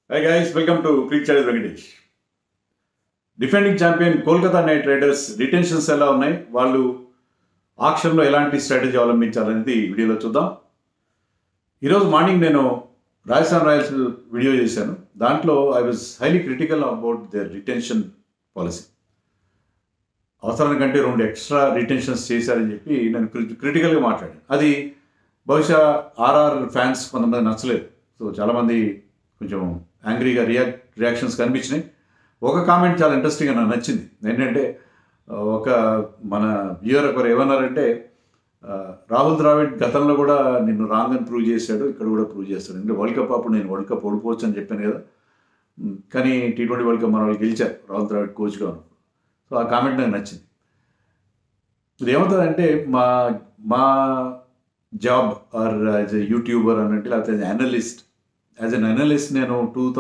Hi guys, welcome to Cricket Channel Venkatesh. Defending champion Kolkata Knight Riders retentions ఎలా ఉన్నాయి, వాళ్ళు ఆక్షన్లో ఎలాంటి స్ట్రాటజీ అవలంబించాలనేది వీడియోలో చూద్దాం. ఈరోజు మార్నింగ్ నేను రాజస్థాన్ రాయల్స్ వీడియో చేశాను. దాంట్లో I was highly critical about their retention policy. అవసరానికంటే 2 ఎక్స్ట్రా రిటెన్షన్స్ చేశారని చెప్పి నేను క్రిటికల్గా మాట్లాడాను. అది బహుశా ఆర్ఆర్ ఫ్యాన్స్ కొంతమంది నచ్చలేదు. సో చాలామంది కొంచెం యాంగ్రీగా రియాక్షన్స్ కనిపించినాయి. ఒక కామెంట్ చాలా ఇంట్రెస్టింగ్గా నాకు నచ్చింది. ఏంటంటే ఒక మన వ్యూయర్ ఒకరు ఏమన్నారంటే, రాహుల్ ద్రావిడ్ గతంలో కూడా నిన్ను రాంగ్ అని ప్రూవ్ చేశాడు, ఇక్కడ కూడా ప్రూవ్ చేస్తాడు. అంటే వరల్డ్ కప్ అప్పుడు నేను వరల్డ్ కప్ ఓడిపోవచ్చు అని చెప్పాను కదా, కానీ T20 వరల్డ్ కప్ మన వాళ్ళు గెలిచారు రాహుల్ ద్రావిడ్ కోచ్గా ఉన్నప్పుడు. సో ఆ కామెంట్ నాకు నచ్చింది. ఇది ఏమవుతుందంటే మా మా job are as a YouTuber అన్నట్టు, లేకపోతే యాజ్ అన్ అనలిస్ట్ నేను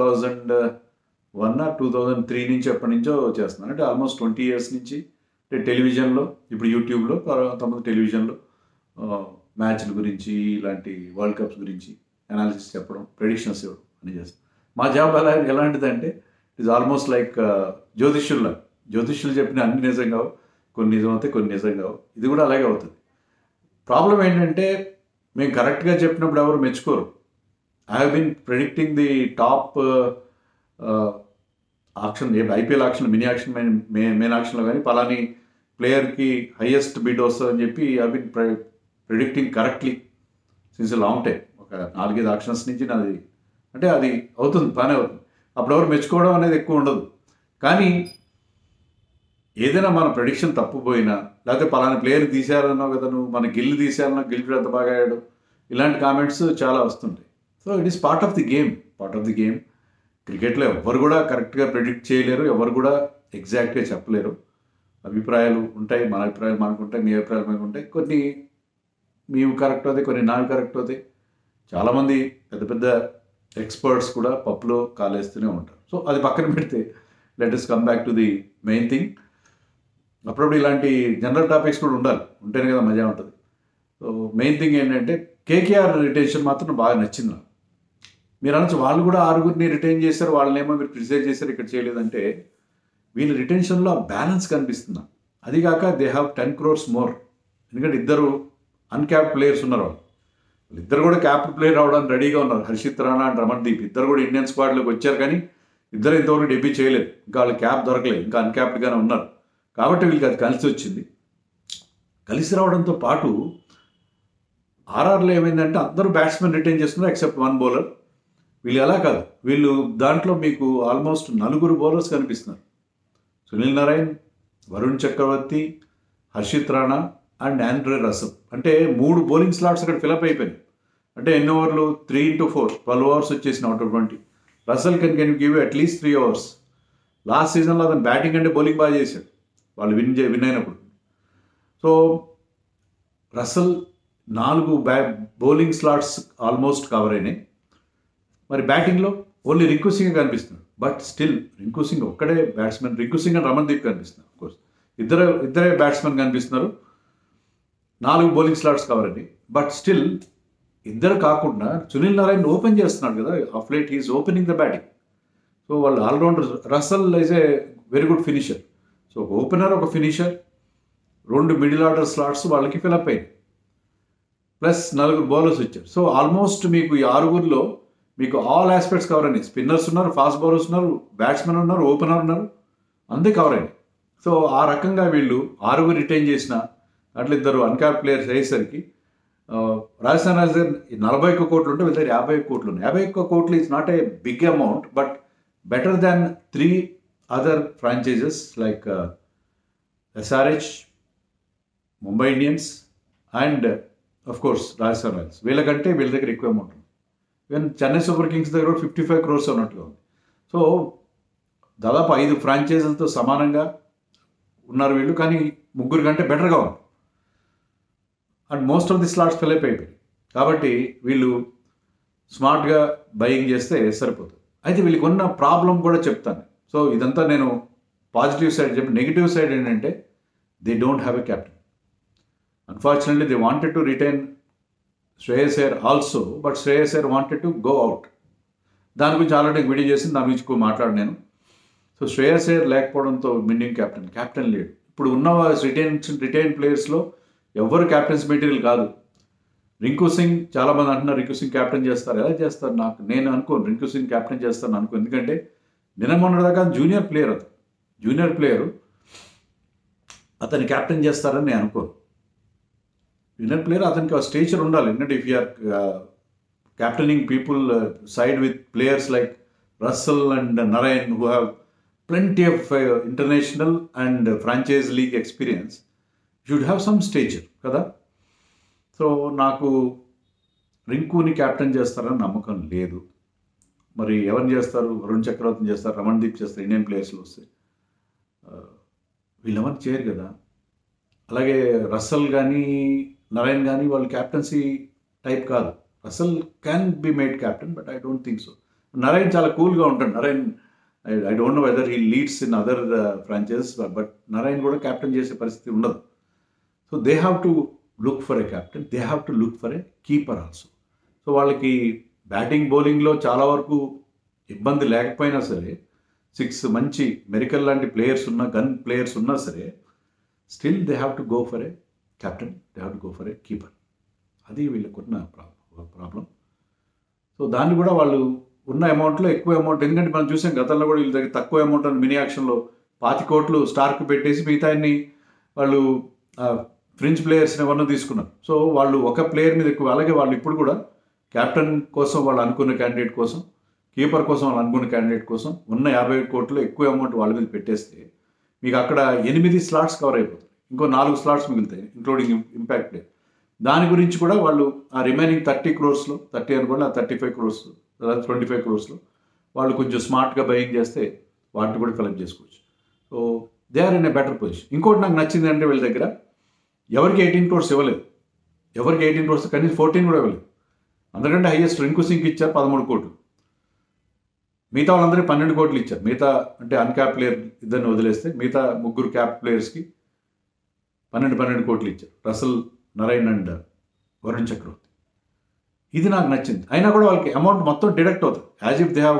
2001 2003 నుంచి ఎప్పటి నుంచో చేస్తున్నాను. అంటే ఆల్మోస్ట్ 20 years నుంచి. అంటే టెలివిజన్లో, ఇప్పుడు యూట్యూబ్లో, కొంతమంది టెలివిజన్లో మ్యాచ్ల గురించి, ఇలాంటి వరల్డ్ కప్స్ గురించి అనాలిసిస్ చెప్పడం, ప్రెడిక్షన్స్ ఇవ్వడం అని చేస్తాం. మా జాబ్ ఎలాంటిదంటే ఇట్ ఈస్ ఆల్మోస్ట్ లైక్ జ్యోతిష్యులు చెప్పిన అన్ని నిజం కావు, కొన్ని నిజం అవుతాయి, కొన్ని నిజం కావు. ఇది కూడా అలాగే అవుతుంది. ప్రాబ్లం ఏంటంటే మేము కరెక్ట్గా చెప్పినప్పుడు ఎవరు మెచ్చుకోరు. I have been predicting the top auction, IPL auction, mini auction, main ఆక్షన్లో కానీ పలాని ప్లేయర్కి హైయెస్ట్ బిడ్ వస్తుందని చెప్పి I been predicting correctly since long time. ఒక 4-5 ఆక్షన్స్ నుంచి నాది, అంటే అది అవుతుంది, బాగానే అవుతుంది. అప్పుడు ఎవరు మెచ్చుకోవడం అనేది ఎక్కువ ఉండదు. కానీ ఏదైనా మన ప్రెడిక్షన్ తప్పుపోయినా, లేకపోతే పలానా ప్లేయర్ తీసేయాలన్నావు కదా నువ్వు, మన గిల్ తీసేయాలన్నా, గిల్ ఎంత బాగా ఆడాడు, ఇలాంటి కామెంట్స్ చాలా వస్తుంటాయి. So it is part of the game. క్రికెట్లో ఎవరు కూడా కరెక్ట్గా ప్రెడిక్ట్ చేయలేరు, ఎవరు కూడా ఎగ్జాక్ట్గా చెప్పలేరు. అభిప్రాయాలు ఉంటాయి, మన అభిప్రాయాలు మనకు ఉంటాయి, మీ అభిప్రాయాలు మనకు ఉంటాయి. కొన్ని మేము కరెక్ట్ అవుతాయి, కొన్ని నాకు కరెక్ట్ అవుతాయి. చాలామంది పెద్ద పెద్ద ఎక్స్పర్ట్స్ కూడా పప్పులో కాలేస్తూనే ఉంటారు. సో అది పక్కన పెడితే let us come back to the main thing. అప్పుడప్పుడు ఇలాంటి జనరల్ టాపిక్స్ కూడా ఉంటేనే కదా మజా ఉంటుంది. సో మెయిన్ థింగ్ ఏంటంటే కేకేఆర్ రిటెన్షన్ మాత్రం బాగా నచ్చింది నాకు. మీరు అనొచ్చు వాళ్ళు కూడా 6 రిటైన్ చేశారు, వాళ్ళనేమో మీరు క్రిటిసైజ్ చేశారు, ఇక్కడ చేయలేదంటే వీళ్ళ రిటెన్షన్లో ఆ బ్యాలెన్స్ కనిపిస్తుంది. అదిగాక దే హ్యావ్ 10 crores మోర్. ఎందుకంటే ఇద్దరు అన్క్యాప్డ్ ప్లేయర్స్ ఉన్నారు. వాళ్ళిద్దరు కూడా క్యాప్డ్ ప్లేయర్ అవడానికి రెడీగా ఉన్నారు. హర్షిత్ రాణా అండ్ రమణ్దీప్ ఇద్దరు కూడా ఇండియన్ స్క్వాడ్లోకి వచ్చారు, కానీ ఇద్దరు ఇంతవరకు డెబ్యూ చేయలేదు. ఇంకా వాళ్ళు క్యాప్ దొరకలేదు, ఇంకా అన్క్యాప్డ్గానే ఉన్నారు. కాబట్టి వీళ్ళకి అది కలిసి వచ్చింది. కలిసి రావడంతో పాటు ఆర్ఆర్లో ఏమైందంటే అందరూ బ్యాట్స్మెన్ రిటైన్ చేస్తున్నారు ఎక్సెప్ట్ 1 bowler. వీళ్ళు ఎలా కాదు, వీళ్ళు దాంట్లో మీకు ఆల్మోస్ట్ 4 bowlers కనిపిస్తున్నారు. Sunil Narayan, Varun Chakravarthy, Harshit Rana and Andre Russell. అంటే 3 బౌలింగ్ స్లాట్స్ అక్కడ ఫిలప్ అయిపోయినాయి. అంటే ఎన్ని ఓవర్లు, 3x4 12 hours వచ్చేసిన out of 20. Russell can give at least 3 hours. Last సీజన్లో అతను బ్యాటింగ్ అంటే బౌలింగ్ బాగా చేశాడు వాళ్ళు విన్ అయినప్పుడు. So Russell 4 bowling slots almost cover అయినాయి. మరి బ్యాటింగ్లో ఓన్లీ రింకు సింగ్ కనిపిస్తున్నాడు. బట్ స్టిల్ రింకు సింగ్ ఒక్కడే బ్యాట్స్మెన్. రింకు సింగ్ అండ్ రమణ్దీప్ కనిపిస్తున్నారు. అఫ్కోర్స్ ఇద్దరే బ్యాట్స్మెన్ కనిపిస్తున్నారు. 4 బౌలింగ్ స్లాట్స్ కవర్ అయినాయి. బట్ స్టిల్ ఇద్దరు కాకుండా సునీల్ నారాయణ్ ఓపెన్ చేస్తున్నాడు కదా, of late he is opening the batting. So వాళ్ళు allrounder. Russell is a very good finisher. So ఒక ఓపెనర్, ఒక ఫినిషర్, 2 మిడిల్ ఆర్డర్ స్లాట్స్ వాళ్ళకి ఫిలప్ అయ్యాయి. ప్లస్ 4 బౌలర్స్ వచ్చారు. సో ఆల్మోస్ట్ మీకు ఈ 6 మీకు ఆల్ ఆస్పెక్ట్స్ కవర్ అయినాయి. స్పిన్నర్స్ ఉన్నారు, ఫాస్ట్ బౌలర్స్ ఉన్నారు, బ్యాట్స్మెన్ ఉన్నారు, ఓపెనర్ ఉన్నారు, అంతే కవర్ అయినాయి. సో ఆ రకంగా వీళ్ళు 6 రిటైన్ చేసిన అట్లా ఇద్దరు అన్క్యాప్ ప్లేయర్స్ అయ్యేసరికి రాజస్థాన్ రాయల్స్ 41 కోట్లు ఉంటే వీళ్ళ దగ్గర 51 కోట్లు ఉన్నాయి. 51 కోట్లు is not a big amount, but better than 3 other franchises like SRH, Mumbai Indians and of course Rajasthan Royals. వీళ్ళకంటే వీళ్ళ దగ్గర ఎక్కువ అమౌంట్ ఉంది. ఈవెన్ చెన్నై సూపర్ కింగ్స్ దగ్గర 55 crores ఉన్నట్టుగా ఉంది. సో దాదాపు 5 ఫ్రాంచైజీలతో సమానంగా ఉన్నారు వీళ్ళు, కానీ 3 కంటే బెటర్గా ఉంది. And most of the slots fill up అయిపోయి. కాబట్టి వీళ్ళు స్మార్ట్గా బయింగ్ చేస్తే సరిపోతుంది. అయితే వీళ్ళకి ఉన్న ప్రాబ్లం కూడా చెప్తాను. సో ఇదంతా నేను పాజిటివ్ సైడ్ చెప్పి, నెగిటివ్ సైడ్ ఏంటంటే they don't have a captain. Unfortunately, they wanted to retain Shreyas Iyer also, but Shreyas Iyer wanted to go out. దాని గురించి ఆల్రెడీ వీడియో చేసి దాని గురించి ఎక్కువ మాట్లాడు నేను. సో శ్రేయస్ అయ్యర్ లేకపోవడంతో ఇండియన్ క్యాప్టెన్ లేడు. ఇప్పుడు ఉన్న రిటైన్ ప్లేయర్స్లో ఎవరు క్యాప్టెన్స్ మెటీరియల్ కాదు. రింకు సింగ్ చాలామంది అంటున్నారు రింకు సింగ్ క్యాప్టెన్ చేస్తారు. ఎలా చేస్తారు? నేను అనుకోను రింకు సింగ్ క్యాప్టెన్ చేస్తాను అనుకో. ఎందుకంటే మొన్నటిదాకా జూనియర్ ప్లేయరు అతన్ని క్యాప్టెన్ చేస్తారని నేను అనుకోను. జూనియర్ ప్లేయర్ అతనికి ఆ స్టేచర్ ఉండాలి. ఎందుకంటే if you're captaining people side with players like Russell and Narine who have plenty of international and franchise league experience, should have some stature కదా. సో నాకు రింకుని క్యాప్టెన్ చేస్తారని నమ్మకం లేదు. మరి ఎవరిని చేస్తారు? వరుణ్ చక్రవర్తిని చేస్తారు, రమణ్దీప్ చేస్తారు. ఇండియన్ ప్లేయర్స్లో వస్తే వీళ్ళెవరిని చేయరు కదా. అలాగే రస్సెల్ కానీ నరైన్ కానీ వాళ్ళు క్యాప్టెన్సీ టైప్ కాదు. Russell can be made captain, but I don't think so. Narine చాలా కూల్గా ఉంటాడు. Narine I don't know whether he leads in other franchises, but Narayan కూడా క్యాప్టెన్ చేసే పరిస్థితి ఉండదు. So they have to look for a captain, they have to look for a keeper also. So వాళ్ళకి batting బౌలింగ్లో చాలా వరకు ఇబ్బంది లేకపోయినా సరే, 6 మంచి మెరికల్ లాంటి ప్లేయర్స్ ఉన్న గన్ ప్లేయర్స్ ఉన్నా సరే, still they have to go for a captain, they have to go for a keeper. అది వీళ్ళకున్న ప్రాబ్లం. సో దాన్ని కూడా వాళ్ళు ఉన్న అమౌంట్లో ఎక్కువ అమౌంట్, ఎందుకంటే మనం చూసాం గతంలో కూడా వీళ్ళ దగ్గర తక్కువ అమౌంట్ అని మినీ యాక్షన్లో 20 కోట్లు స్టార్క్ పెట్టేసి మిగతాన్ని వాళ్ళు ఫ్రెంచ్ ప్లేయర్స్ని ఎవరినో తీసుకున్నారు. సో వాళ్ళు ఒక ప్లేయర్ మీద ఎక్కువ. అలాగే వాళ్ళు ఇప్పుడు కూడా క్యాప్టెన్ కోసం వాళ్ళు అనుకున్న క్యాండిడేట్ కోసం, కీపర్ కోసం వాళ్ళు అనుకున్న క్యాండిడేట్ కోసం ఉన్న 50 కోట్లు ఎక్కువ అమౌంట్ వాళ్ళ మీద పెట్టేస్తే మీకు అక్కడ 8 స్లాట్స్ కవర్ అయిపోతాయి. ఇంకో 4 స్లాట్స్ మిగులుతాయి ఇంక్లూడింగ్ ఇంపాక్ట్ ప్లేయర్. దాని గురించి కూడా వాళ్ళు ఆ రిమైనింగ్ 30 crores, 30 అనుకోండి, ఆ 35 crores 25 crores వాళ్ళు కొంచెం స్మార్ట్గా బయింగ్ చేస్తే వాటిని కూడా ఫిలప్ చేసుకోవచ్చు. So they are in a better position. ఇంకోటి నాకు నచ్చింది అంటే వీళ్ళ దగ్గర ఎవరికి 18 crores ఇవ్వలేదు. ఎవరికి 18 crores, కనీసం 14 కూడా ఇవ్వలేదు. అందరికంటే హైయెస్ట్ రింకు సింగ్ ఇచ్చారు 13 కోట్లు. మిగతా వాళ్ళందరికీ 12 కోట్లు ఇచ్చారు. మిగతా అంటే అన్క్యాప్ ప్లేయర్ ఇద్దరిని వదిలేస్తే మిగతా 3 క్యాప్ ప్లేయర్స్కి 12 కోట్లు ఇచ్చారు. Russell, Narine and Varun Chakravarthy. ఇది నాకు నచ్చింది. అయినా కూడా వాళ్ళకి అమౌంట్ మొత్తం డిడక్ట్ అవుతుంది. As if they have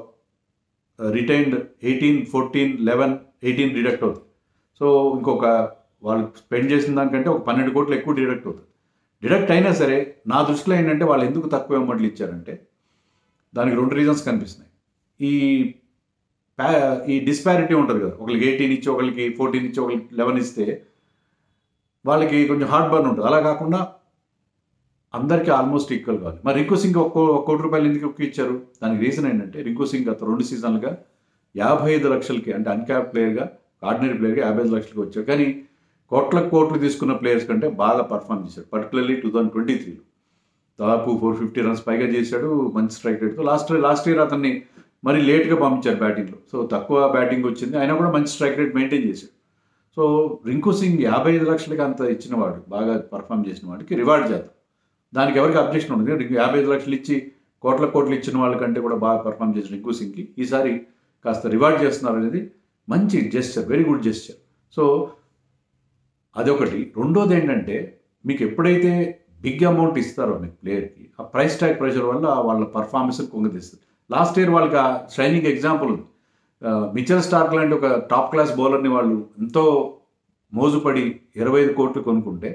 retained 18, 14, 11, 18 deduct అవుతుంది. సో ఇంకొక వాళ్ళు స్పెండ్ చేసిన దానికంటే ఒక 12 కోట్లు ఎక్కువ డిడక్ట్ అవుతుంది. డిడక్ట్ అయినా సరే నా దృష్టిలో ఏంటంటే వాళ్ళు ఎందుకు తక్కువ అమౌంట్లు ఇచ్చారంటే దానికి 2 రీజన్స్ కనిపిస్తున్నాయి. ఈ డిస్పారిటీ ఉంటుంది కదా, ఒకరికి 18 ఇచ్చి ఒకరికి 14 ఇచ్చి ఒకరికి 11 ఇస్తే వాళ్ళకి కొంచెం హార్ట్ బర్న్ ఉంటుంది. అలా కాకుండా అందరికీ ఆల్మోస్ట్ ఈక్వల్ కావాలి. మరి రింకు సింగ్ ఒక్క కోటి రూపాయలు ఎందుకు ఎక్కువ ఇచ్చారు? దానికి రీజన్ ఏంటంటే రింకు సింగ్ గత 2 సీజన్లుగా 55 లక్షలకి, అంటే అన్క్యాప్ ప్లేయర్గా, ఆర్డినరీ ప్లేయర్గా 55 లక్షలకి వచ్చారు. కానీ కోట్లు తీసుకున్న ప్లేయర్స్ కంటే బాగా పర్ఫామ్ చేశాడు. పర్టికులర్లీ 2023లో దాదాపు 450 రన్స్ పైగా చేశాడు, మంచి స్ట్రైక్ రేట్తో. లాస్ట్ ఇయర్ అతన్ని మరి లేట్గా పంపించారు బ్యాటింగ్లో. సో తక్కువ బ్యాటింగ్ వచ్చింది, అయినా కూడా మంచి స్ట్రైక్ రేట్ మెయింటైన్ చేశాడు. సో రింకు సింగ్ 55 లక్షలకి అంత ఇచ్చినవాడు, బాగా పర్ఫామ్ చేసిన వాడికి రివార్డ్ చేద్దాం. దానికి ఎవరికి అబ్జెక్షన్ ఉండదు. 55 లక్షలు ఇచ్చి కోట్లు ఇచ్చిన వాళ్ళకంటే కూడా బాగా పర్ఫామ్ చేసిన రింకు సింగ్కి ఈసారి కాస్త రివార్డ్ చేస్తున్నారు అనేది మంచి gesture, very good gesture. So అదొకటి. రెండోది ఏంటంటే మీకు ఎప్పుడైతే బిగ్ అమౌంట్ ఇస్తారో మీకు ప్లేయర్కి, ఆ ప్రైస్ ట్యాగ్ ప్రెషర్ వల్ల వాళ్ళ పర్ఫార్మెన్స్ కుంగదీస్తుంది. లాస్ట్ ఇయర్ వాళ్ళకి ఆ షైనింగ్ ఎగ్జాంపుల్ ఉంది. మిచెల్ స్టార్క్ లాంటి ఒక టాప్ క్లాస్ బౌలర్ని వాళ్ళు ఎంతో మోజుపడి 25 కోట్లు కొనుక్కుంటే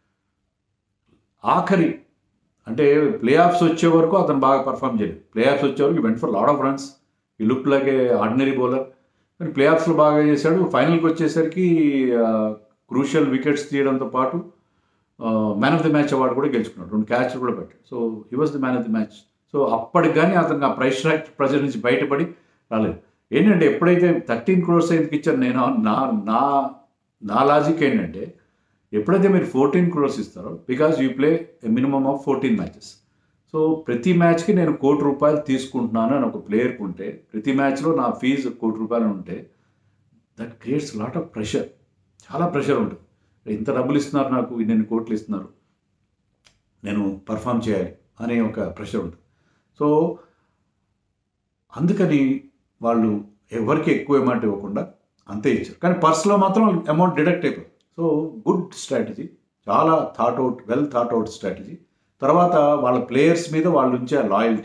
ఆఖరి అంటే ప్లే ఆఫ్స్ వచ్చే వరకు అతను బాగా పర్ఫామ్ చేయలేదు. ప్లే ఆఫ్స్ వచ్చే వరకు went for lot of runs, he look like a ordinary bowler. కానీ ప్లే ఆఫ్స్లో బాగా చేశాడు. ఫైనల్కి వచ్చేసరికి క్రూషియల్ వికెట్స్ తీయడంతో పాటు man of the match award కూడా గెలుచుకున్నాడు. 2 క్యాచ్లు కూడా పెట్టాడు. So he was the man of the match. So అప్పటికి కానీ అతనికి ఆ ప్రైస్ ట్యాగ్ ప్రెజర్ నుంచి బయటపడి రాలేదు. ఏంటంటే ఎప్పుడైతే 13 crores ఎందుకు ఇచ్చాను నేను, నా లాజిక్ ఏంటంటే ఎప్పుడైతే మీరు 14 crores ఇస్తారో, because you play a minimum of 14 matches. So ప్రతి మ్యాచ్కి నేను ₹1 కోటి తీసుకుంటున్నాను అని ఒక ప్లేయర్కి ఉంటే, ప్రతి మ్యాచ్లో నా ఫీజు ₹1 ఉంటే, that creates lot of pressure. చాలా ప్రెషర్ ఉంటుంది. ఇంత డబ్బులు ఇస్తున్నారు, నాకు ఇన్ని కోట్లు ఇస్తున్నారు, నేను పర్ఫామ్ చేయాలి అనే ఒక ప్రెషర్ ఉంటుంది. సో అందుకని వాళ్ళు ఎవరికి ఎక్కువ అమౌంట్ ఇవ్వకుండా అంతే ఇచ్చారు. కానీ పర్స్లో మాత్రం అమౌంట్ డిడక్ట్ అయిపోయింది. సో గుడ్ స్ట్రాటజీ, చాలా వెల్ థాట్ అవుట్ స్ట్రాటజీ. తర్వాత వాళ్ళ ప్లేయర్స్ మీద వాళ్ళు ఉంచే లాయల్టీ.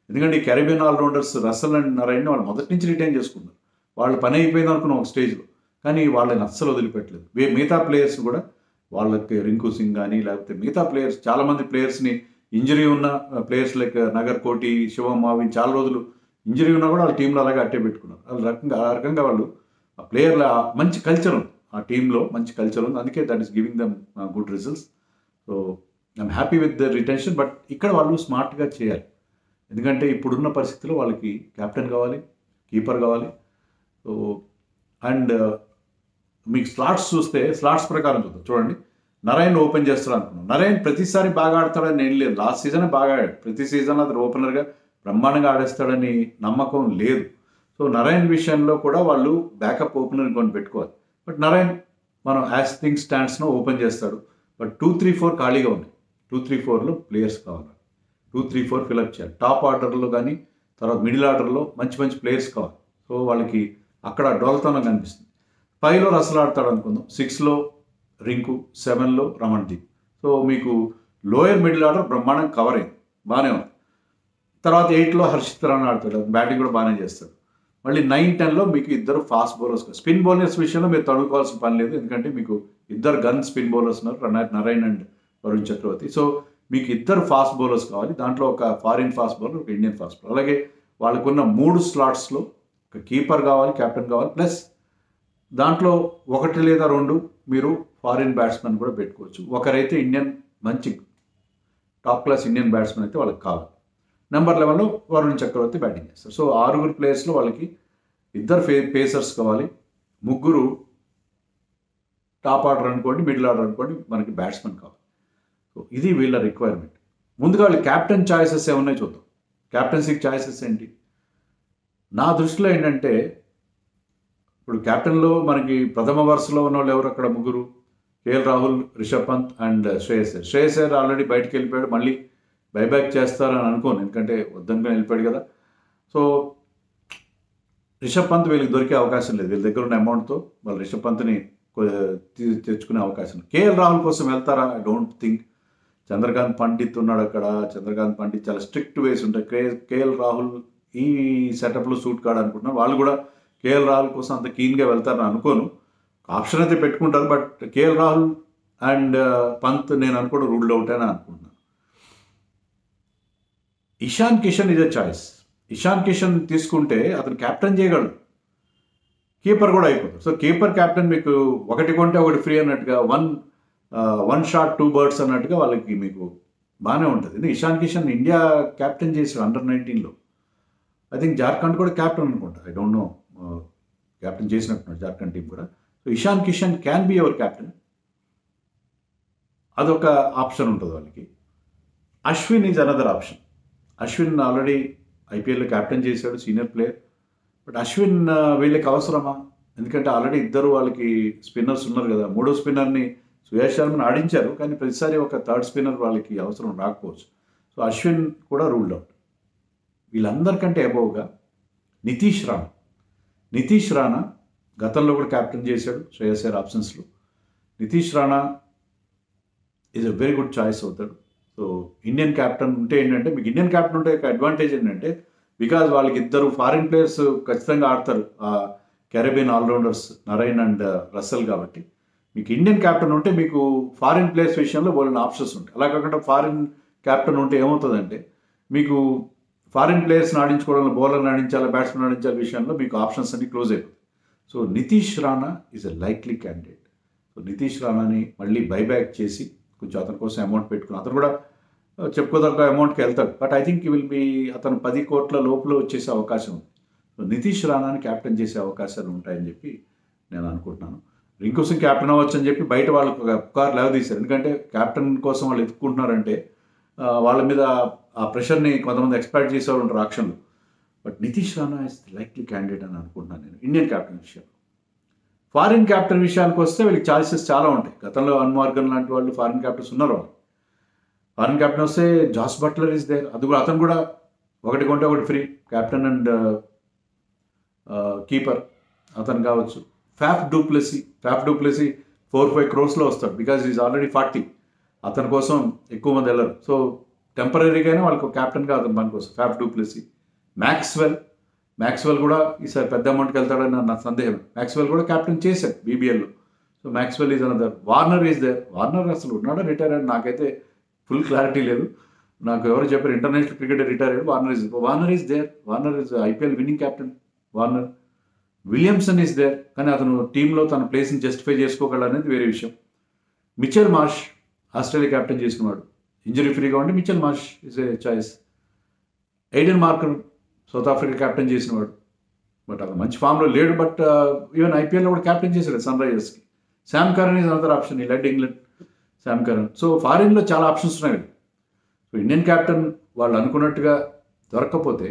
ఎందుకంటే ఈ Caribbean allrounders Russell and Narine వాళ్ళు మొదటి నుంచి రిటైన్ చేసుకున్నారు. వాళ్ళు పని అయిపోయింది అనుకున్నాం ఒక స్టేజ్లో, కానీ వాళ్ళని అస్సలు వదిలిపెట్టలేదు. మిగతా ప్లేయర్స్ కూడా వాళ్ళకి రింకు సింగ్ కానీ లేకపోతే మిగతా ప్లేయర్స్ చాలామంది ప్లేయర్స్ని ఇంజరీ ఉన్న players like Nagarkoti, Shivam మావి చాలా రోజులు ఇంజరీ ఉన్నా కూడా వాళ్ళ టీంలో అలాగే అట్టే పెట్టుకున్నారు. ఆ రకంగా వాళ్ళు ఆ ప్లేయర్ల మంచి కల్చర్ ఉంది, ఆ టీంలో మంచి కల్చర్ ఉంది. అందుకే that is giving them good results. So I'm happy with the retention. But ఇక్కడ వాళ్ళు స్మార్ట్గా చేయాలి. ఎందుకంటే ఇప్పుడున్న పరిస్థితుల్లో వాళ్ళకి కెప్టెన్ కావాలి, కీపర్ కావాలి. సో అండ్ మీకు స్లాట్స్ చూస్తే స్లాట్స్ ప్రకారం చూద్దాం. చూడండి, నరైన్ ఓపెన్ చేస్తాడు అనుకున్నాం. నరైన్ ప్రతిసారి బాగా ఆడతాడని నేను లేదు. లాస్ట్ సీజనే బాగా ఆడాడు. ప్రతి సీజన్ అతను ఓపెనర్గా బ్రహ్మాండంగా ఆడేస్తాడని నమ్మకం లేదు. సో నరైన్ విషయంలో కూడా వాళ్ళు బ్యాకప్ ఓపెనర్ కొని పెట్టుకోవాలి. బట్ నరైన్ మనం యాజ్ థింగ్ స్టాండ్స్ను ఓపెన్ చేస్తాడు. బట్ 2-3-4 ఖాళీగా ఉన్నాయి. 2-3-4లో ప్లేయర్స్ కావాలి. 2-3-4 ఫిలప్ చేయాలి. టాప్ ఆర్డర్లో కానీ తర్వాత మిడిల్ ఆర్డర్లో మంచి మంచి ప్లేయర్స్ కావాలి. సో వాళ్ళకి అక్కడ డోల్తనం కనిపిస్తుంది. 5లో రసల్ ఆడతాడు అనుకుందాం, 6లో రింకు, 7లో రమణ్దీప్. సో మీకు లోయర్ మిడిల్ ఆర్డర్ బ్రహ్మాండం కవర్ అయింది, బాగానే ఉంది. తర్వాత 8లో హర్షిత్ రాణా ఆడతాడు, బ్యాటింగ్ కూడా బాగానే చేస్తాడు. మళ్ళీ 9-10లో మీకు ఇద్దరు ఫాస్ట్ బౌలర్స్. స్పిన్ బౌలర్స్ విషయంలో మీరు తడుకోవాల్సిన పని లేదు, ఎందుకంటే మీకు ఇద్దరు గన్ స్పిన్ బౌలర్స్ ఉన్నారు, నరైన్ అండ్ వరుణ్ చక్రవర్తి. సో మీకు ఇద్దరు ఫాస్ట్ బౌలర్స్ కావాలి. దాంట్లో ఒక ఫారిన్ ఫాస్ట్ బౌలర్, ఒక ఇండియన్ ఫాస్ట్ బౌలర్. అలాగే వాళ్ళకున్న 3 స్లాట్స్లో ఒక కీపర్ కావాలి, కెప్టెన్ కావాలి, ప్లస్ దాంట్లో 1 లేదా 2 మీరు ఫారిన్ బ్యాట్స్మెన్ కూడా పెట్టుకోవచ్చు. ఒకరైతే ఇండియన్ మంచి టాప్ క్లాస్ ఇండియన్ బ్యాట్స్మెన్ అయితే వాళ్ళకి కావాలి. నెంబర్ 11లో వరుణ్ చక్రవర్తి బ్యాటింగ్ చేస్తారు. సో 6 ప్లేయర్స్లో వాళ్ళకి ఇద్దరు పేసర్స్ కావాలి, 3 టాప్ ఆర్డర్ అనుకోండి, మిడిల్ ఆర్డర్ అనుకోండి, మనకి బ్యాట్స్మెన్ కావాలి. సో ఇది వీళ్ళ రిక్వైర్మెంట్. ముందుగా వాళ్ళు క్యాప్టెన్ ఛాయిసెస్ ఏమన్నాయో చూద్దాం. క్యాప్టెన్సీకి ఛాయిసెస్ ఏంటి? నా దృష్టిలో ఏంటంటే ఇప్పుడు క్యాప్టెన్లో మనకి ప్రథమ వరుసలో ఉన్న వాళ్ళు ఎవరు? అక్కడ 3, KL Rahul, Rishabh Pant and Shreyas Iyer. Shreyas Iyer already బయటకు వెళ్ళిపోయాడు, మళ్ళీ బైబ్యాక్ చేస్తారని అనుకోను, ఎందుకంటే వద్దనుకుని వెళ్ళిపోయాడు కదా. సో రిషబ్ పంత్ వీళ్ళకి దొరికే అవకాశం లేదు. వీళ్ళ దగ్గర ఉన్న అమౌంట్తో వాళ్ళు రిషబ్ పంత్ని తెచ్చుకునే అవకాశం. కేఎల్ రాహుల్ కోసం వెళ్తారా? I don't think. Chandrakant Pandit ఉన్నాడు అక్కడ. చంద్రకాంత్ పండిత్ చాలా స్ట్రిక్ట్ వేస్ ఉంటాయి. కేఎల్ రాహుల్ ఈ సెటప్లో సూట్ కాడు అనుకుంటున్నాను. వాళ్ళు కూడా కేఎల్ రాహుల్ కోసం అంత కీన్గా వెళ్తారని అనుకోను. ఆప్షన్ అయితే పెట్టుకుంటారు, but KL Rahul and Pant నేను అనుకోవడం రూల్డ్ అవుట్ అని అనుకుంటున్నాను. Ishan Kishan is a choice. Ishan Kishan తీసుకుంటే అతను క్యాప్టెన్ చేయగలడు, కీపర్ కూడా అయిపోతాడు. సో కీపర్ క్యాప్టెన్ మీకు ఒకటి కొంటే ఒకటి ఫ్రీ అన్నట్టుగా, వన్ షాట్ 2 బర్డ్స్ అన్నట్టుగా వాళ్ళకి మీకు బాగానే ఉంటుంది. ఇషాన్ కిషన్ ఇండియా క్యాప్టెన్ చేశాడు అండర్ 19లో. ఐ థింక్ జార్ఖండ్ కూడా క్యాప్టెన్ అనుకుంటా, ఐ డోంట్ నో, క్యాప్టెన్ చేసినట్టున్నాడు జార్ఖండ్ టీం కూడా. So Ishan Kishan can be our captain, అదొక ఆప్షన్ ఉంటుంది వాళ్ళకి. Ashwin is another option. Ashwin already ఐపీఎల్లో క్యాప్టెన్ చేశాడు, సీనియర్ ప్లేయర్. బట్ అశ్విన్ వీళ్ళకి అవసరమా? ఎందుకంటే ఆల్రెడీ ఇద్దరు వాళ్ళకి స్పిన్నర్స్ ఉన్నారు కదా. 3వ స్పిన్నర్ని సుయాష్ శర్మని ఆడించారు, కానీ ప్రతిసారి ఒక 3rd స్పిన్నర్ వాళ్ళకి అవసరం రాకపోవచ్చు. సో అశ్విన్ కూడా రూల్డ్ అవుట్. వీళ్ళందరికంటే అబౌవ్గా నితీష్ రాణా గతంలో కూడా క్యాప్టెన్ చేశాడు శ్రేయస్ అయ్యర్ ఆప్షన్స్లో. Nitish Rana is a very good choice అవుతాడు. సో ఇండియన్ క్యాప్టెన్ ఉంటే ఏంటంటే, మీకు ఇండియన్ క్యాప్టెన్ ఉంటే ఒక అడ్వాంటేజ్ ఏంటంటే, బికాజ్ వాళ్ళకి ఇద్దరు ఫారిన్ ప్లేయర్స్ ఖచ్చితంగా ఆడతారు, Caribbean all rounders Narine and Russell. కాబట్టి మీకు ఇండియన్ క్యాప్టెన్ ఉంటే మీకు ఫారిన్ ప్లేయర్స్ విషయంలో వాళ్ళని ఆప్షన్స్ ఉంటాయి. అలా కాకుండా ఫారిన్ క్యాప్టెన్ ఉంటే ఏమవుతుందంటే, మీకు ఫారిన్ ప్లేయర్స్ని ఆడించుకోవడంలో, బౌలర్ని ఆడించాలి, బ్యాట్స్మెన్ ఆడించాలి విషయంలో మీకు ఆప్షన్స్ అన్ని క్లోజ్ అయిపోతాయి. So Nitish Rana is a likely candidate. So Nitish రాణాని మళ్ళీ బైబ్యాక్ చేసి కొంచెం అతని కోసం అమౌంట్ పెట్టుకుని, అతను కూడా చెప్పుకోదగ్గ అమౌంట్కి వెళ్తాడు. But I think will be అతను 10 కోట్ల లోపల వచ్చేసే అవకాశం ఉంది. సో నితీష్ రాణాని క్యాప్టెన్ చేసే అవకాశాలు ఉంటాయని చెప్పి నేను అనుకుంటున్నాను. రింకు సింగ్ క్యాప్టెన్ అవ్వచ్చు అని చెప్పి బయట వాళ్ళకు ఒక పుకారు లేవదీశారు. ఎందుకంటే క్యాప్టెన్ కోసం వాళ్ళు ఎత్తుకుంటున్నారంటే వాళ్ళ మీద ఆ ప్రెషర్ని కొంతమంది ఎక్స్పెక్ట్ చేసేవాళ్ళు ఉంటారు ఆక్షన్లో. But Nitish Rana is likely candidate అని అనుకుంటున్నాను నేను ఇండియన్ క్యాప్టెన్ విషయంలో. ఫారిన్ క్యాప్టెన్ విషయానికి వస్తే వీళ్ళకి ఛాయిసెస్ చాలా ఉంటాయి. గతంలో అన్మార్గన్ లాంటి వాళ్ళు ఫారిన్ క్యాప్టెన్స్ ఉన్నారు. వాళ్ళు ఫారిన్ క్యాప్టెన్ వస్తే జాస్ బట్లర్ ఇస్ దేర్. అతను కూడా ఒకటి కొంటే ఒకటి ఫ్రీ, క్యాప్టెన్ అండ్ కీపర్ అతను కావచ్చు. ఫ్యాఫ్ డూప్లెసీ 4-5 crores వస్తాడు, బికాజ్ ఈజ్ ఆల్రెడీ 40. అతని కోసం ఎక్కువ మంది వెళ్ళరు. సో టెంపరీగానే వాళ్ళకు క్యాప్టెన్గా అతను పనికోసం ఫ్యాఫ్ డూ ప్లెసీ. మ్యాక్స్వెల్ కూడా ఈసారి పెద్ద అమౌంట్కి వెళ్తాడని నా సందేహం. మ్యాక్స్వెల్ కూడా క్యాప్టెన్ చేశాడు బీబీఎల్లో. So Maxwell is another. Warner is there. Warner అసలు ఉన్నాడా రిటైర్ అని నాకైతే ఫుల్ క్లారిటీ లేదు. నాకు ఎవరు చెప్పారు ఇంటర్నేషనల్ క్రికెట్ రిటైర్ అయ్యాడు. Warner is there. Warner is IPL winning captain Warner. Williamson is there. కానీ అతను టీంలో తన ప్లేస్ని జస్టిఫై చేసుకోగలడు అనేది వేరే విషయం. మిచెల్ మార్ష్ ఆస్ట్రేలియా క్యాప్టెన్ చేసినవాడు. ఇంజరీ ఫ్రీగా ఉండి Mitchell Marsh is a choice. Aiden Markram south Africa captain చేసినవాడు. బట్ అతను మంచి ఫామ్లో లేడు. బట్ ఈవెన్ ఐపీఎల్లో కూడా క్యాప్టెన్ చేశాడు సన్ రైజర్స్కి. Sam Curran is another option. He led England Sam Curran. So ఫారిన్లో చాలా ఆప్షన్స్ ఉన్నాయి. సో ఇండియన్ క్యాప్టెన్ వాళ్ళు అనుకున్నట్టుగా దొరకకపోతే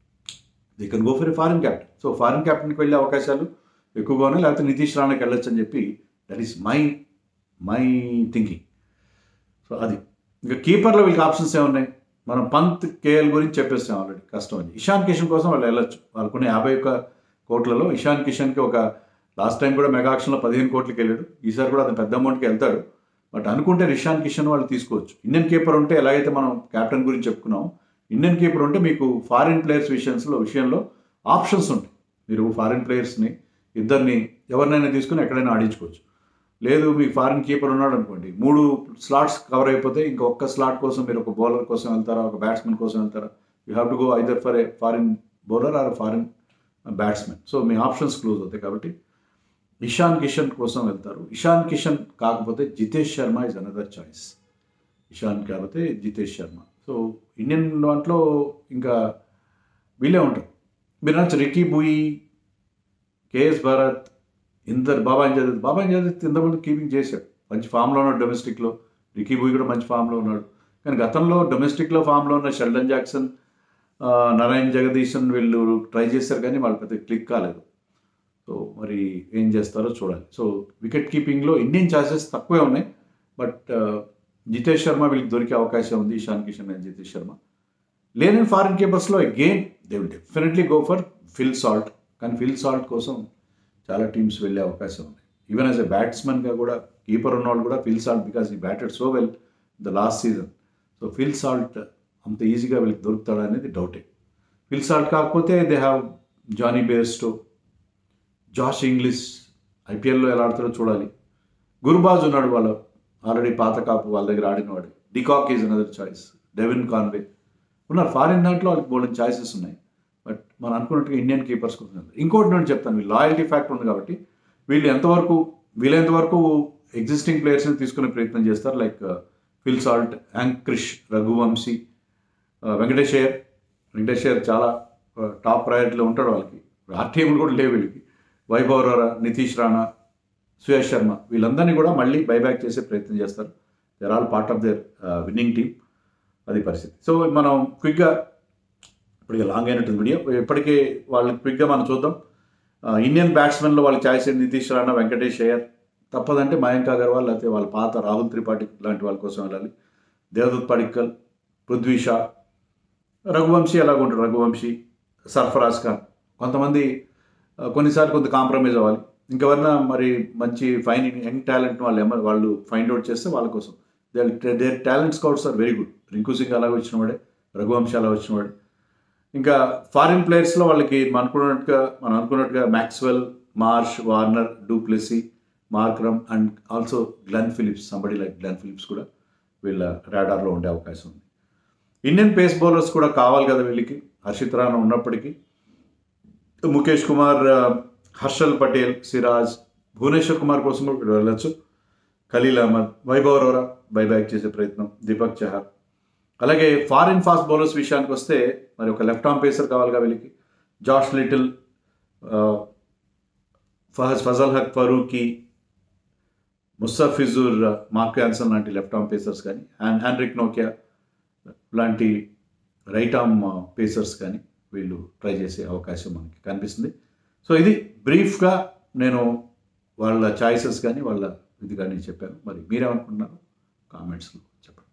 they can go for a foreign captain. So foreign క్యాప్టెన్కి వెళ్ళే అవకాశాలు ఎక్కువగా ఉన్నాయి. లేకపోతే నితీష్ రాణాకి వెళ్ళొచ్చు అని చెప్పి that is my thinking. So అది ఇంకా కీపర్లో వీళ్ళకి ఆప్షన్స్ ఏమున్నాయి? మనం పంత్ కేఎల్ గురించి చెప్పేస్తాం ఆల్రెడీ, కష్టం అని. ఇషాన్ కిషన్ కోసం వాళ్ళు వెళ్ళొచ్చు. వాళ్ళకున్న 51 కోట్లలో ఇషాన్ కిషన్కి ఒక లాస్ట్ టైం కూడా మెగా ఆక్షన్లో 15 కోట్లకి వెళ్ళాడు. ఈసారి కూడా అతను పెద్ద అమౌంట్కి వెళ్తాడు. బట్ అనుకుంటే ఇషాన్ కిషన్ వాళ్ళు తీసుకోవచ్చు. ఇండియన్ కీపర్ ఉంటే ఎలాగైతే మనం క్యాప్టెన్ గురించి చెప్పుకున్నాం, ఇండియన్ కీపర్ ఉంటే మీకు ఫారిన్ ప్లేయర్స్ విషయంలో ఆప్షన్స్ ఉంటాయి. మీరు ఫారిన్ ప్లేయర్స్ని ఇద్దరిని ఎవరినైనా తీసుకుని ఎక్కడైనా ఆడించుకోవచ్చు. లేదు మీకు ఫారిన్ కీపర్ ఉన్నాడు అనుకోండి, 3 స్లాట్స్ కవర్ అయిపోతే ఇంకొక స్లాట్ కోసం మీరు ఒక బౌలర్ కోసం వెళ్తారా, ఒక బ్యాట్స్మెన్ కోసం వెళ్తారా? You have to go either for a foreign bowler or foreign batsmen. So మీ ఆప్షన్స్ క్లోజ్ అవుతాయి. కాబట్టి ఇషాన్ కిషన్ కోసం వెళ్తారు. ఇషాన్ కిషన్ కాకపోతే Jitesh Sharma is another choice. Ishan కాకపోతే జితేష్ శర్మ. సో ఇండియన్ దాంట్లో ఇంకా వీళ్ళే ఉంటారు. మీరు నచ్చ రికీ బూయి, కేఎస్ భారత్, బాబాయ్ జాదత్ ఇంతకుముందు కీపింగ్ చేశాడు. మంచి ఫామ్లో ఉన్నాడు డొమెస్టిక్లో. రికీ బూయి కూడా మంచి ఫామ్లో ఉన్నాడు. కానీ గతంలో డొమెస్టిక్లో ఫామ్లో ఉన్న షెల్డన్ జాక్సన్, నారాయణ్ జగదీశన్ వీళ్ళు ట్రై చేశారు కానీ వాళ్ళు పెద్ద క్లిక్ కాలేదు. సో మరి ఏం చేస్తారో చూడాలి. సో వికెట్ కీపింగ్లో ఇండియన్ ఛాయిసెస్ తక్కువే ఉన్నాయి. బట్ జితేష్ శర్మ వీళ్ళకి దొరికే అవకాశం ఉంది. ఇషాన్ కిషన్ అండ్ జితేష్ శర్మ. లేని ఫారిన్ కీపర్స్లో again they will definitely go for Phil Salt. కానీ ఫిల్ సాల్ట్ కోసం చాలా టీమ్స్ వెళ్ళే అవకాశం ఉంది. ఈవెన్ యాజ్ ఎ బ్యాట్స్మెన్గా కూడా కీపర్ ఉన్నవాళ్ళు కూడా Phil Salt, because he batted so well the last season. So Phil Salt అంత ఈజీగా వీళ్ళకి దొరుకుతాడా అనేది డౌటే. ఫిల్ సాల్ట్ కాకపోతే they have Jonny Bairstow, Josh Inglis. ఐపీఎల్లో ఎలా ఆడుతారో చూడాలి. గుర్బాజ్ ఉన్నాడు, వాళ్ళ ఆల్రెడీ పాత కాపు వాళ్ళ దగ్గర ఆడినవాడు. De Kock is another choice. Devon Conway ఉన్నారు. ఫారిన్ దాంట్లో వాళ్ళకి బోల్డెన్ ఛాయిసెస్ ఉన్నాయి. బట్ మనం అనుకున్నట్టుగా ఇండియన్ కీపర్స్ కోసం ఇంకోటి నేను చెప్తాను, వీళ్ళు లాయల్టీ ఫ్యాక్టర్ ఉంది కాబట్టి వీళ్ళు వీలైనంతవరకు ఎగ్జిస్టింగ్ ప్లేయర్స్ని తీసుకునే ప్రయత్నం చేస్తారు. Like Phil Salt, Angkrish, Raghuvanshi, Venkatesh Iyer చాలా టాప్ ప్రయారిటీలో ఉంటాడు. వాళ్ళకి ఆర్టీఎంలు కూడా లేవు వీళ్ళకి. వైభవ్ రోరా, నితీష్ రాణా, సుయేష్ శర్మ వీళ్ళందరినీ కూడా మళ్ళీ బైబ్యాక్ చేసే ప్రయత్నం చేస్తారు. They are all part of their winning team. అది పరిస్థితి. సో మనం క్విక్గా ఇప్పటికే లాంగ్ అయినట్టుంది వీడియో. ఇప్పటికే వాళ్ళకి క్విక్గా మనం చూద్దాం. ఇండియన్ బ్యాట్స్మెన్లో వాళ్ళ ఛాయిస్ నితీష్ రాణా, వెంకటేష్ అయ్యర్. తప్పదంటే మయాంక్ అగర్వాల్, లేకపోతే వాళ్ళ పాత రాహుల్ త్రిపాఠి లాంటి వాళ్ళ కోసం వెళ్ళాలి. దేవదత్ పడిక్కల్, పృథ్వీ షా, రఘువంశీ అలాగుంటారు. రఘువంశీ, సర్ఫరాజ్ ఖాన్. కొంతమంది కొన్నిసార్లు కొంత కాంప్రమైజ్ అవ్వాలి. ఇంకెవరైనా మరి మంచి ఫైన్ యంగ్ టాలెంట్ వాళ్ళు ఫైండ్ అవుట్ చేస్తే వాళ్ళ కోసం their talent scouts are very good. Rinku Singh అలాగే వచ్చినవాడే, రఘువంశీ అలా వచ్చినవాడే. ఇంకా ఫారిన్ ప్లేయర్స్లో వాళ్ళకి మనం అనుకున్నట్టుగా Maxwell, Marsh, Warner, du Plessis, Markram and also Glenn Phillips. Somebody like Glenn Phillips కూడా వీళ్ళ రాడార్లో ఉండే అవకాశం ఉంది. ఇండియన్ పేస్ బౌలర్స్ కూడా కావాలి కదా వీళ్ళకి. హర్షిత్ రాణా ఉన్నప్పటికీ ముఖేష్ కుమార్, హర్షల్ పటేల్, సిరాజ్, భువనేశ్వర్ కుమార్ కోసం కూడా వెళ్ళొచ్చు. ఖలీల్ అహ్మద్, వైభవ్ రోరా బైబ్యాక్ చేసే ప్రయత్నం, దీపక్ చహర్. అలాగే ఫారిన్ ఫాస్ట్ బౌలర్స్ విషయానికి వస్తే మరి ఒక లెఫ్ట్ ఆర్మ్ పేసర్ కావాలిగా వీళ్ళకి. Josh Little, Fazal Haq Farooqi, Mustafizur, Marco Jansen లాంటి లెఫ్ట్ ఆర్మ్ పేసర్స్ కానీ, హ్యాండ్రిక్ నోకియా లాంటి రైట్ ఆర్మ్ పేసర్స్ కానీ వీళ్ళు ట్రై చేసే అవకాశం మనకి కనిపిస్తుంది. సో ఇది బ్రీఫ్గా నేను వాళ్ళ చాయిసెస్ కానీ వాళ్ళ ఇది కానీ చెప్పాను. మరి మీరేమనుకుంటున్నారు కామెంట్స్లో చెప్పండి.